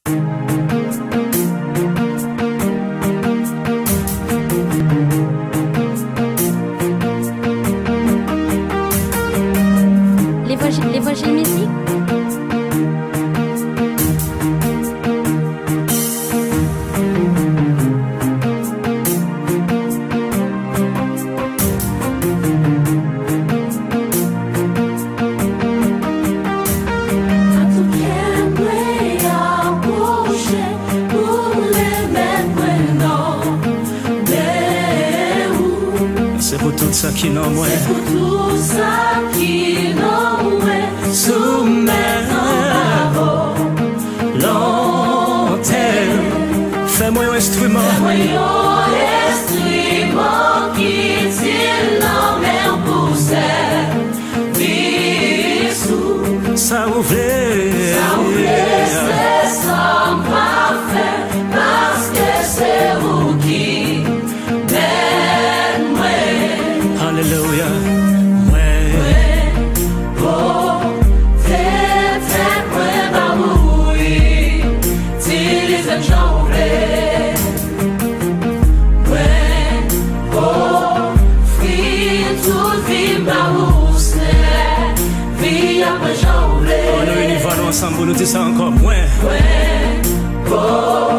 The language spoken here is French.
L'évangile musique. C'est pour tout ça qui n'en moins. C'est pour tout ça qui n'en moins. Soumettre en bravo. Longtemps. Fais-moi un instrument. Fais-moi un instrument qui tire l'emmène pour servir sous. Ça ouvre. C'est sans parfait. Parce que c'est vous qui m'aimez. Alléluia. On nous unissons ensemble, nous disons encore moins. Ouais,